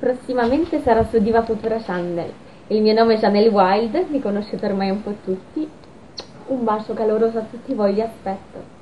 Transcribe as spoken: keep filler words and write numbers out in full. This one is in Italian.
prossimamente sarà su Diva Futura Channel. Il mio nome è Janelle Wild, mi conoscete ormai un po' tutti. Un bacio caloroso a tutti voi, vi aspetto.